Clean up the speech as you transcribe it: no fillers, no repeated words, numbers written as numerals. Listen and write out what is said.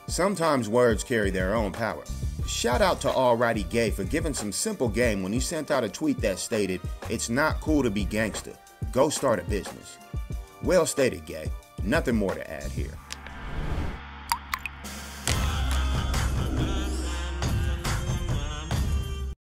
Sometimes words carry their own power. Shout out to Alrighty Gay for giving some simple game when he sent out a tweet that stated, "It's not cool to be gangsta. Go start a business." Well stated, Gay. Nothing more to add here.